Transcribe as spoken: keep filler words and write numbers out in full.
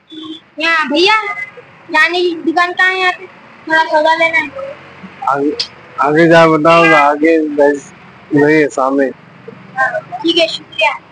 यहाँ भैया जाने की दुकान कहाँ है? यहाँ पे थोड़ा सौदा लेना है। आगे आगे जा बताऊंगा, आगे बस वही है सामने। ठीक है, शुक्रिया।